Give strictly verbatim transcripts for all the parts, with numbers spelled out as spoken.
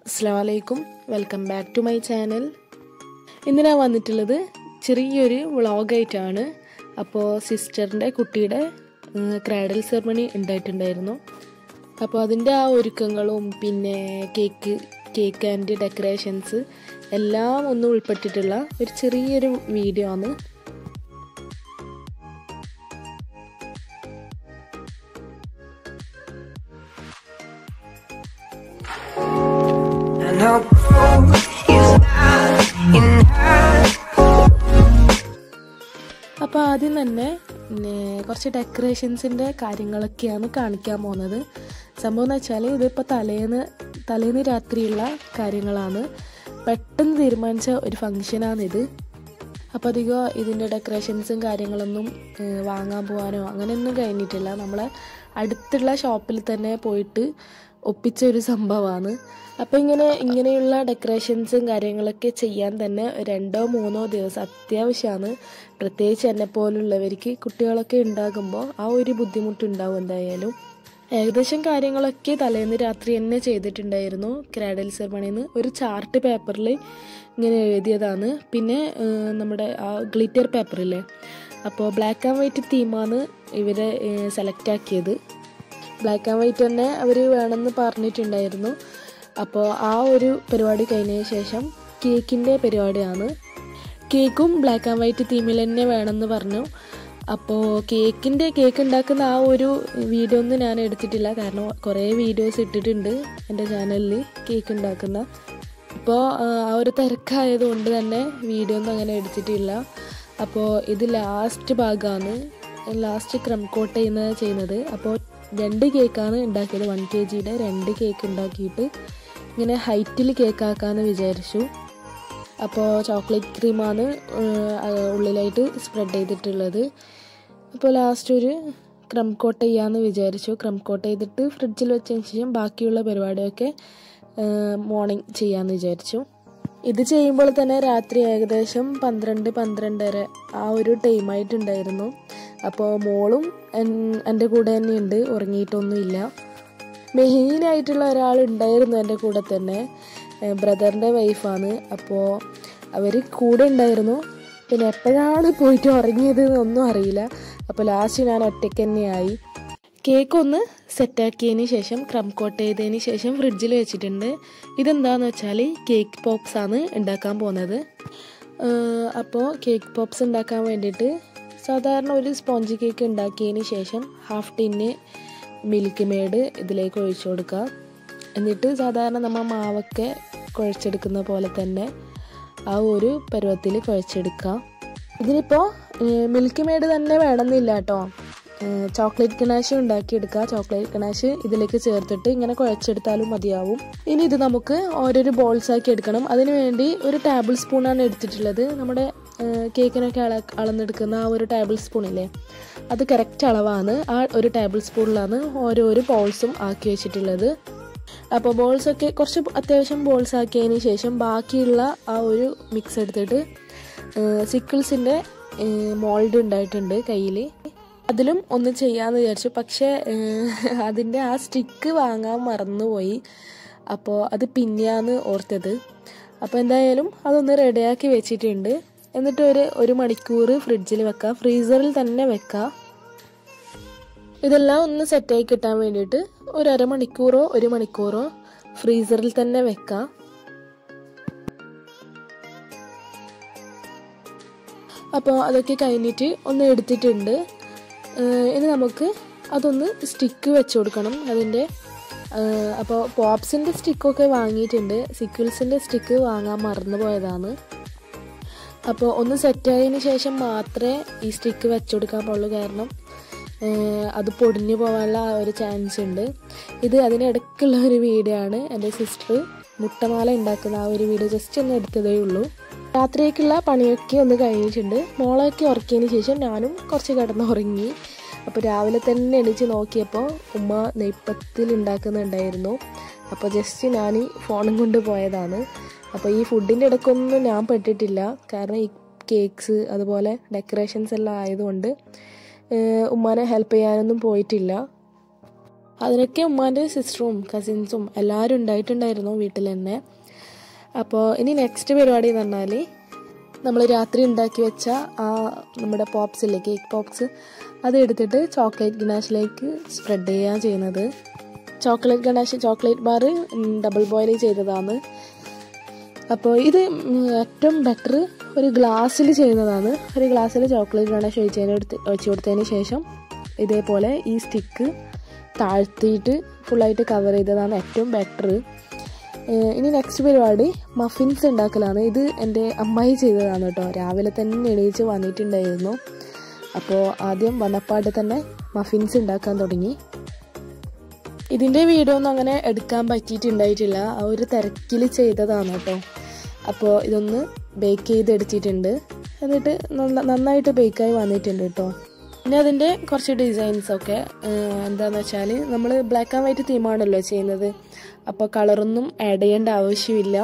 Assalamualaikum, welcome back to my channel. ഇന്ന് ഞാൻ വന്നിട്ടുള്ളത് ചെറിയൊരു വ്ളോഗ് ആയിട്ടാണ്. അപ്പോൾ സിസ്റ്ററിന്റെ കുട്ടിയുടെ ക്രാഡൽ സെറമണി ഉണ്ടായിട്ടുണ്ടായിരുന്നു. അപ്പോൾ അതിന്റെ ആ ഒരുക്കങ്ങളും പിന്നെ കേക്ക് കേക്ക് ആൻഡ് ഡെക്കറേഷൻസ് എല്ലാം ഒന്ന് ഉൾപ്പെട്ടിട്ടുള്ള ഒരു ചെറിയൊരു വീഡിയോ ആണ്. അപ്പോൾ ആദ്യം തന്നെ കുറച്ച് ഡെക്കറേഷൻസിൻ്റെ കാര്യങ്ങളൊക്കെയാണ് കാണിക്കാൻ പോകുന്നത്. സംഭവം എന്ന് വെച്ചാൽ ഇതിപ്പോൾ തലേന്ന് തലേന്ന് രാത്രിയുള്ള കാര്യങ്ങളാണ്. പെട്ടെന്ന് തീരുമാനിച്ച ഒരു ഫംഗ്ഷനാണിത്. അപ്പോൾ അധികം ഇതിൻ്റെ ഡെക്കറേഷൻസും കാര്യങ്ങളൊന്നും വാങ്ങാൻ പോകാനോ അങ്ങനെയൊന്നും കഴിഞ്ഞിട്ടില്ല. നമ്മളെ അടുത്തുള്ള ഷോപ്പിൽ തന്നെ പോയിട്ട് ഒപ്പിച്ച ഒരു സംഭവമാണ്. അപ്പോൾ ഇങ്ങനെ ഇങ്ങനെയുള്ള ഡെക്കറേഷൻസും കാര്യങ്ങളൊക്കെ ചെയ്യാൻ തന്നെ രണ്ടോ മൂന്നോ ദിവസം അത്യാവശ്യമാണ്. പ്രത്യേകിച്ച് എന്നെ പോലുള്ളവർക്ക് കുട്ടികളൊക്കെ ഉണ്ടാകുമ്പോൾ ആ ഒരു ബുദ്ധിമുട്ടുണ്ടാവും എന്തായാലും. ഏകദേശം കാര്യങ്ങളൊക്കെ തലേന്ന് രാത്രി തന്നെ ചെയ്തിട്ടുണ്ടായിരുന്നു. ക്രാഡൽ സെറമണിന്ന് ഒരു ചാർട്ട് പേപ്പറിൽ ഇങ്ങനെ എഴുതിയതാണ്. പിന്നെ നമ്മുടെ ആ ഗ്ലിറ്റർ പേപ്പറില്ലേ, അപ്പോൾ ബ്ലാക്ക് ആൻഡ് വൈറ്റ് തീമാണ് ഇവരെ സെലക്ട് ആക്കിയത്. ബ്ലാക്ക് ആൻഡ് വൈറ്റ് തന്നെ അവർ വേണമെന്ന് പറഞ്ഞിട്ടുണ്ടായിരുന്നു. അപ്പോൾ ആ ഒരു പരിപാടി കഴിഞ്ഞതിന് ശേഷം കേക്കിൻ്റെ പരിപാടിയാണ്. കേക്കും ബ്ലാക്ക് ആൻഡ് വൈറ്റ് തീമിൽ തന്നെ വേണമെന്ന് പറഞ്ഞു. അപ്പോൾ കേക്കിൻ്റെ കേക്ക് ഉണ്ടാക്കുന്ന ആ ഒരു വീഡിയോ ഒന്നും ഞാൻ എടുത്തിട്ടില്ല, കാരണം കുറേ വീഡിയോസ് ഇട്ടിട്ടുണ്ട് എൻ്റെ ചാനലിൽ കേക്ക് ഉണ്ടാക്കുന്ന. അപ്പോൾ ആ ഒരു തിരക്കായതുകൊണ്ട് തന്നെ വീഡിയോ ഒന്നും അങ്ങനെ എടുത്തിട്ടില്ല. അപ്പോൾ ഇത് ലാസ്റ്റ് ഭാഗമാണ്, ലാസ്റ്റ് ക്രം കോട്ട് ചെയ്യുന്നത് ചെയ്യുന്നത്. അപ്പോൾ രണ്ട് കേക്കാണ് ഉണ്ടാക്കിയത്. വൺ കെ ജിയുടെ രണ്ട് കേക്ക് ഉണ്ടാക്കിയിട്ട് ഇങ്ങനെ ഹൈറ്റിൽ കേക്കാക്കാമെന്ന് വിചാരിച്ചു. അപ്പോൾ ചോക്ലേറ്റ് ക്രീമാണ് ഉള്ളിലായിട്ട് സ്പ്രെഡ് ചെയ്തിട്ടുള്ളത്. അപ്പോൾ ലാസ്റ്റ് ഒരു ക്രം കോട്ട് ചെയ്യാമെന്ന് വിചാരിച്ചു. ക്രം കോട്ട് ചെയ്തിട്ട് ഫ്രിഡ്ജിൽ വെച്ചതിന് ശേഷം ബാക്കിയുള്ള പരിപാടിയൊക്കെ മോർണിംഗ് ചെയ്യാമെന്ന് വിചാരിച്ചു. ഇത് ചെയ്യുമ്പോൾ തന്നെ രാത്രി ഏകദേശം പന്ത്രണ്ട് പന്ത്രണ്ടര ആ ഒരു ടൈമായിട്ടുണ്ടായിരുന്നു. അപ്പോൾ മോളും എൻ്റെ കൂടെ തന്നെയുണ്ട്, ഉറങ്ങിയിട്ടൊന്നുമില്ല. മെയിനായിട്ടുള്ള ഒരാളുണ്ടായിരുന്നു എൻ്റെ കൂടെ തന്നെ, ബ്രദറിൻ്റെ വൈഫാണ്. അപ്പോൾ അവർ കൂടെ ഉണ്ടായിരുന്നു. പിന്നെ എപ്പോഴാണ് പോയിട്ട് ഉറങ്ങിയത് എന്നൊന്നും അറിയില്ല. അപ്പോൾ ലാസ്റ്റ് ഞാൻ ഒറ്റയ്ക്ക് തന്നെയായി. കേക്ക് ഒന്ന് സെറ്റാക്കിയതിന് ശേഷം ക്രം കോട്ട് ചെയ്തതിന് ശേഷം ഫ്രിഡ്ജിൽ വെച്ചിട്ടുണ്ട്. ഇതെന്താണെന്ന് വെച്ചാൽ കേക്ക് പോപ്സ് ആണ് ഉണ്ടാക്കാൻ പോകുന്നത്. അപ്പോൾ കേക്ക് പോപ്സ് ഉണ്ടാക്കാൻ വേണ്ടിയിട്ട് സാധാരണ ഒരു സ്പോഞ്ച് കേക്ക് ഉണ്ടാക്കിയതിന് ശേഷം ഹാഫ് ടിന്ന് മിൽക്ക് മെയ്ഡ് ഇതിലേക്ക് ഒഴിച്ചു കൊടുക്കുക. എന്നിട്ട് സാധാരണ നമ്മൾ മാവൊക്കെ കുഴച്ചെടുക്കുന്ന പോലെ തന്നെ ആ ഒരു പരുവത്തിൽ കുഴച്ചെടുക്കുക. ഇതിനിപ്പോൾ മിൽക്ക് മെയ്ഡ് തന്നെ വേണമെന്നില്ല കേട്ടോ, ചോക്ലേറ്റ് ഗനാഷ് ഉണ്ടാക്കിയെടുക്കുക. ചോക്ലേറ്റ് ഗനാഷ് ഇതിലേക്ക് ചേർത്തിട്ട് ഇങ്ങനെ കുഴച്ചെടുത്താലും മതിയാവും. ഇനി ഇത് നമുക്ക് ഓരോരോ ബോൾസ് ആക്കി എടുക്കണം. അതിനു വേണ്ടി ഒരു ടേബിൾ സ്പൂണാണ് എടുത്തിട്ടുള്ളത്. നമ്മുടെ കേക്കിനൊക്കെ അള അളന്നെടുക്കുന്ന ആ ഒരു ടേബിൾ സ്പൂണില്ലേ, അത് കറക്റ്റ് അളവാണ്. ആ ഒരു ടേബിൾ സ്പൂണിലാണ് ഓരോരോ ബോൾസും ആക്കി വെച്ചിട്ടുള്ളത്. അപ്പോൾ ബോൾസൊക്കെ കുറച്ച് അത്യാവശ്യം ബോൾസ് ആക്കിയതിന് ശേഷം ബാക്കിയുള്ള ആ ഒരു മിക്സ് എടുത്തിട്ട് സിക്കിൾസിൻ്റെ മോൾഡ് ഉണ്ടായിട്ടുണ്ട് കയ്യിൽ, അതിലും ഒന്ന് ചെയ്യാമെന്ന് വിചാരിച്ചു. പക്ഷേ അതിൻ്റെ ആ സ്റ്റിക്ക് വാങ്ങാൻ മറന്നുപോയി. അപ്പോൾ അത് പിന്നെയാണ് ഓർത്തത്. അപ്പോൾ എന്തായാലും അതൊന്ന് റെഡിയാക്കി വെച്ചിട്ടുണ്ട്. എന്നിട്ട് ഒരു ഒരു മണിക്കൂർ ഫ്രിഡ്ജിൽ വെക്കുക, ഫ്രീസറിൽ തന്നെ വെക്കുക. ഇതെല്ലാം ഒന്ന് സെറ്റായി കിട്ടാൻ വേണ്ടിയിട്ട് ഒരു അരമണിക്കൂറോ ഒരു മണിക്കൂറോ ഫ്രീസറിൽ തന്നെ വെക്കുക. അപ്പോൾ അതൊക്കെ കഴിഞ്ഞിട്ട് ഒന്ന് എടുത്തിട്ടുണ്ട്. ഇനി നമുക്ക് അതൊന്ന് സ്റ്റിക്ക് വെച്ച് കൊടുക്കണം അതിൻ്റെ. അപ്പോൾ പോപ്സിൻ്റെ സ്റ്റിക്കൊക്കെ വാങ്ങിയിട്ടുണ്ട്, സിക്കിൾസിൻ്റെ സ്റ്റിക്ക് വാങ്ങാൻ മറന്നു പോയതാണ്. അപ്പോൾ ഒന്ന് സെറ്റായതിന് ശേഷം മാത്രമേ ഈ സ്റ്റിക്ക് വെച്ച് കൊടുക്കാൻ പാടുള്ളൂ, കാരണം അത് പൊടിഞ്ഞു പോകാനുള്ള ആ ഒരു ചാൻസ് ഉണ്ട്. ഇത് അതിനിടയ്ക്കുള്ള ഒരു വീഡിയോ ആണ്. എൻ്റെ സിസ്റ്റർ മുട്ടമാല ഉണ്ടാക്കുന്ന ആ ഒരു വീഡിയോ ജസ്റ്റ് ഒന്ന് എടുത്തതേ ഉള്ളൂ. രാത്രിയേക്കുള്ള പണിയൊക്കെ ഒന്ന് കഴിഞ്ഞിട്ടുണ്ട്. മോളൊക്കെ ഉറക്കിയതിന് ശേഷം ഞാനും കുറച്ച് കിടന്ന് ഉറങ്ങി. അപ്പോൾ രാവിലെ തന്നെ എണീച്ച് നോക്കിയപ്പോൾ ഉമ്മ നെയ്പ്പത്തിൽ ഉണ്ടാക്കുന്നുണ്ടായിരുന്നു. അപ്പോൾ ജസ്റ്റ് ഞാൻ ഈ ഫോണും കൊണ്ട് പോയതാണ്. അപ്പോൾ ഈ ഫുഡിൻ്റെ ഇടയ്ക്കൊന്നും ഞാൻ പെട്ടിട്ടില്ല, കാരണം ഈ കേക്ക്സ് അതുപോലെ ഡെക്കറേഷൻസ് എല്ലാം ആയതുകൊണ്ട് ഉമ്മാനെ ഹെൽപ്പ് ചെയ്യാനൊന്നും പോയിട്ടില്ല. അതിനൊക്കെ ഉമ്മാൻ്റെ സിസ്റ്ററും കസിൻസും എല്ലാവരും ഉണ്ടായിട്ടുണ്ടായിരുന്നു വീട്ടിൽ തന്നെ. അപ്പോൾ ഇനി നെക്സ്റ്റ് പരിപാടി എന്ന് പറഞ്ഞാൽ നമ്മൾ രാത്രി ഉണ്ടാക്കി വെച്ച ആ നമ്മുടെ പോപ്സ് ഇല്ലേ, കേക്ക് പോപ്സ്, അത് എടുത്തിട്ട് ചോക്ലേറ്റ് ഗനാഷിലേക്ക് സ്പ്രെഡ് ചെയ്യുകയാണ് ചെയ്യുന്നത്. Chocolate ganache chocolate bar double boil ചെയ്തതാണ്. അപ്പോൾ ഇത് ഏറ്റവും ബെറ്റർ ഒരു ഗ്ലാസ്സിൽ ചെയ്യുന്നതാണ്. ഒരു ഗ്ലാസ്സിൽ ചോക്ലേറ്റ് ഗനാഷ് ഒഴിച്ചതിന് എടുത്ത് ഒഴിച്ചു കൊടുത്തതിന് ശേഷം ഇതേപോലെ ഈ സ്റ്റിക്ക് താഴ്ത്തിയിട്ട് ഫുള്ളായിട്ട് കവർ ചെയ്തതാണ് ഏറ്റവും ബെറ്റർ. ഇനി നെക്സ്റ്റ് പരിപാടി മഫിൻസ് ഉണ്ടാക്കലാണ്. ഇത് എൻ്റെ അമ്മായി ചെയ്തതാണ് കേട്ടോ. രാവിലെ തന്നെ എണീച്ച് വന്നിട്ടുണ്ടായിരുന്നു. അപ്പോൾ ആദ്യം വന്നപ്പാട് തന്നെ മഫിൻസ് ഉണ്ടാക്കാൻ തുടങ്ങി. ഇതിൻ്റെ വീഡിയോ ഒന്നും അങ്ങനെ എടുക്കാൻ പറ്റിയിട്ടുണ്ടായിട്ടില്ല, ആ ഒരു തിരക്കിൽ ചെയ്തതാണ് കേട്ടോ. അപ്പോൾ ഇതൊന്ന് ബേക്ക് ചെയ്തെടുത്തിട്ടുണ്ട്. എന്നിട്ട് നന്നായിട്ട് ബേക്കായി വന്നിട്ടുണ്ട് കേട്ടോ. പിന്നെ അതിൻ്റെ കുറച്ച് ഡിസൈൻസൊക്കെ എന്താണെന്ന് വെച്ചാൽ നമ്മൾ ബ്ലാക്ക് ആൻഡ് വൈറ്റ് തീമാണല്ലോ ചെയ്യുന്നത്, അപ്പോൾ കളറൊന്നും ആഡ് ചെയ്യേണ്ട ആവശ്യമില്ല.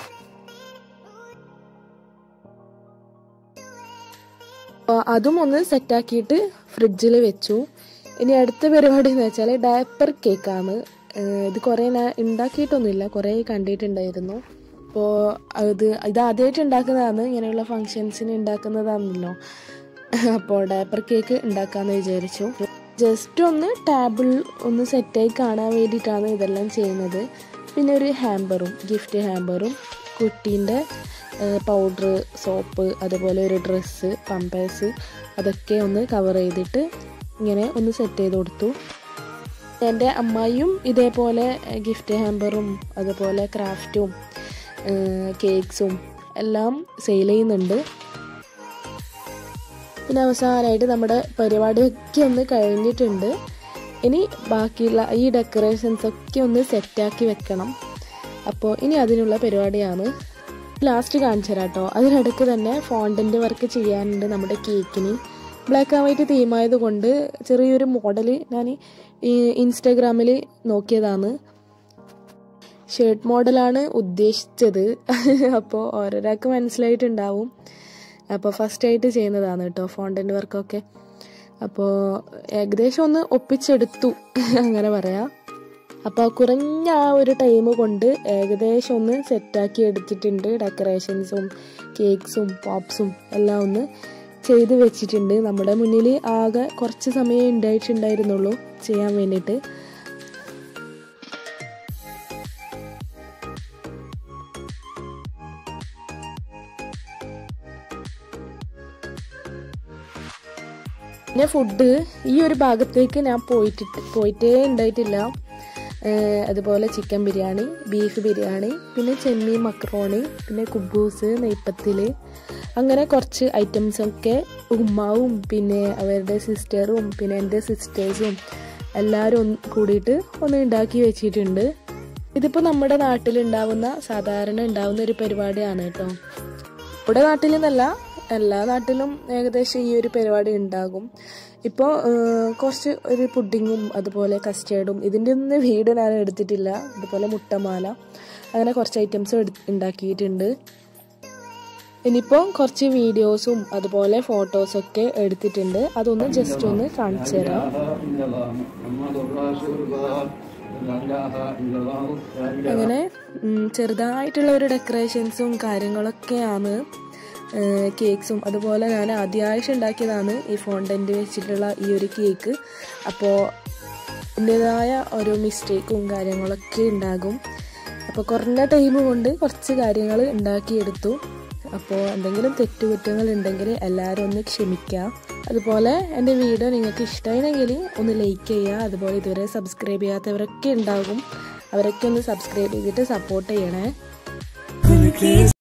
അപ്പോൾ അതും ഒന്ന് സെറ്റാക്കിയിട്ട് ഫ്രിഡ്ജിൽ വെച്ചു. ഇനി അടുത്ത പരിപാടി എന്ന് വെച്ചാൽ ഡയപ്പർ കേക്കാണ്. ഇത് കുറേ ഞാൻ ഉണ്ടാക്കിയിട്ടൊന്നുമില്ല, കുറേ കണ്ടിട്ടുണ്ടായിരുന്നു. അപ്പോൾ അത് ഇത് ആദ്യമായിട്ട് ഉണ്ടാക്കുന്നതാണ്, ഇങ്ങനെയുള്ള ഫങ്ഷൻസിന് ഉണ്ടാക്കുന്നതാണല്ലോ. അപ്പോൾ ഡയപ്പർ കേക്ക് ഉണ്ടാക്കാമെന്ന് വിചാരിച്ചു. ജസ്റ്റ് ഒന്ന് ടേബിൾ ഒന്ന് സെറ്റായി കാണാൻ വേണ്ടിയിട്ടാണ് ഇതെല്ലാം ചെയ്യുന്നത്. പിന്നെ ഒരു ഹാമ്പറും, ഗിഫ്റ്റ് ഹാമ്പറും, കുട്ടീൻ്റെ പൗഡർ, സോപ്പ്, അതുപോലെ ഒരു ഡ്രസ്സ്, പമ്പേഴ്സ്, അതൊക്കെ ഒന്ന് കവർ ചെയ്തിട്ട് ഇങ്ങനെ ഒന്ന് സെറ്റ് ചെയ്ത് കൊടുത്തു. എൻ്റെ അമ്മായിയും ഇതേപോലെ ഗിഫ്റ്റ് ഹാമ്പറും അതുപോലെ ക്രാഫ്റ്റും കേക്ക്സും എല്ലാം സെയിൽ ചെയ്യുന്നുണ്ട്. പിന്നെ അവസാനമായിട്ട് നമ്മുടെ പരിപാടിയൊക്കെ ഒന്ന് കഴിഞ്ഞിട്ടുണ്ട്. ഇനി ബാക്കിയുള്ള ഈ ഡെക്കറേഷൻസ് ഒക്കെ ഒന്ന് സെറ്റാക്കി വെക്കണം. അപ്പോൾ ഇനി അതിനുള്ള പരിപാടിയാണ്. ലാസ്റ്റ് കാണിച്ചു തരാം കേട്ടോ. അതിനിടയ്ക്ക് തന്നെ ഫോണ്ടൻ്റ് വർക്ക് ചെയ്യാനുണ്ട് നമ്മുടെ കേക്കിന്. ബ്ലാക്ക് ആൻഡ് വൈറ്റ് തീമായത് കൊണ്ട് ചെറിയൊരു മോഡൽ ഞാൻ ഈ ഇൻസ്റ്റാഗ്രാമിൽ നോക്കിയതാണ്. ഷർട്ട് മോഡലാണ് ഉദ്ദേശിച്ചത്. അപ്പോൾ ഓരോരാൾക്ക് മനസ്സിലായിട്ടുണ്ടാവും. അപ്പോൾ ഫസ്റ്റായിട്ട് ചെയ്യുന്നതാണ് കേട്ടോ ഫോണ്ടൻ്റ് വർക്കൊക്കെ. അപ്പോൾ ഏകദേശം ഒന്ന് ഒപ്പിച്ചെടുത്തു അങ്ങനെ പറയാം. അപ്പോൾ കുറഞ്ഞ ആ ഒരു ടൈം കൊണ്ട് ഏകദേശം ഒന്ന് സെറ്റാക്കി എടുത്തിട്ടുണ്ട്. ഡെക്കറേഷൻസും കേക്ക്സും പോപ്സും എല്ലാം ഒന്ന് ചെയ്ത് വെച്ചിട്ടുണ്ട്. നമ്മുടെ മുന്നിൽ ആകെ കുറച്ച് സമയം ഉണ്ടായിട്ടുണ്ടായിരുന്നുള്ളൂ ചെയ്യാൻ വേണ്ടിയിട്ട്. പിന്നെ ഫുഡ് ഈ ഒരു ഭാഗത്തേക്ക് ഞാൻ പോയിട്ട് പോയിട്ടേ ഉണ്ടായിട്ടില്ല. അതുപോലെ ചിക്കൻ ബിരിയാണി, ബീഫ് ബിരിയാണി, പിന്നെ ചെമ്മീൻ മക്രോണി, പിന്നെ കുബൂസ്, നെയ്പ്പത്തിൽ, അങ്ങനെ കുറച്ച് ഐറ്റംസൊക്കെ ഉമ്മാവും പിന്നെ അവരുടെ സിസ്റ്ററും പിന്നെ എൻ്റെ സിസ്റ്റേഴ്സും എല്ലാവരും കൂടിയിട്ട് ഒന്ന് ഉണ്ടാക്കി വെച്ചിട്ടുണ്ട്. ഇതിപ്പോൾ നമ്മുടെ നാട്ടിലുണ്ടാവുന്ന സാധാരണ ഉണ്ടാവുന്ന ഒരു പരിപാടിയാണ് കേട്ടോ. ഇവിടെ നാട്ടിൽ നിന്നല്ല, എല്ലാ നാട്ടിലും ഏകദേശം ഈ ഒരു പരിപാടി ഉണ്ടാകും. ഇപ്പോൾ കുറച്ച് ഒരു പുഡിങ്ങും അതുപോലെ കസ്റ്റേർഡും, ഇതിൻ്റെ ഒന്നും വീഡിയോ ഞാൻ എടുത്തിട്ടില്ല. അതുപോലെ മുട്ടമാല, അങ്ങനെ കുറച്ച് ഐറ്റംസും എടു ഉണ്ടാക്കിയിട്ടുണ്ട്. ഇനിയിപ്പോൾ കുറച്ച് വീഡിയോസും അതുപോലെ ഫോട്ടോസൊക്കെ എടുത്തിട്ടുണ്ട്. അതൊന്ന് ജസ്റ്റ് ഒന്ന് കാണിച്ചു തരാം. അങ്ങനെ ചെറുതായിട്ടുള്ള ഒരു ഡെക്കറേഷൻസും കാര്യങ്ങളൊക്കെയാണ്. കേക്ക്സും അതുപോലെ ഞാൻ ആദ്യമായിട്ട് ഉണ്ടാക്കിയതാണ് ഈ ഫോണ്ടൻ്റ് വെച്ചിട്ടുള്ള ഈ ഒരു കേക്ക്. അപ്പോൾ അതിൻ്റേതായ ഓരോ മിസ്റ്റേക്കും കാര്യങ്ങളൊക്കെ ഉണ്ടാകും. അപ്പോൾ കുറഞ്ഞ ടൈം കൊണ്ട് കുറച്ച് കാര്യങ്ങൾ ഉണ്ടാക്കിയെടുത്തു. അപ്പോൾ എന്തെങ്കിലും തെറ്റുകുറ്റങ്ങൾ ഉണ്ടെങ്കിൽ എല്ലാവരും ഒന്ന് ക്ഷമിക്കുക. അതുപോലെ എൻ്റെ വീഡിയോ നിങ്ങൾക്ക് ഇഷ്ടമായെങ്കിൽ ഒന്ന് ലൈക്ക് ചെയ്യുക. അതുപോലെ ഇതുവരെ സബ്സ്ക്രൈബ് ചെയ്യാത്തവരൊക്കെ ഉണ്ടാകും, അവരൊക്കെ ഒന്ന് സബ്സ്ക്രൈബ് ചെയ്തിട്ട് സപ്പോർട്ട് ചെയ്യണേ.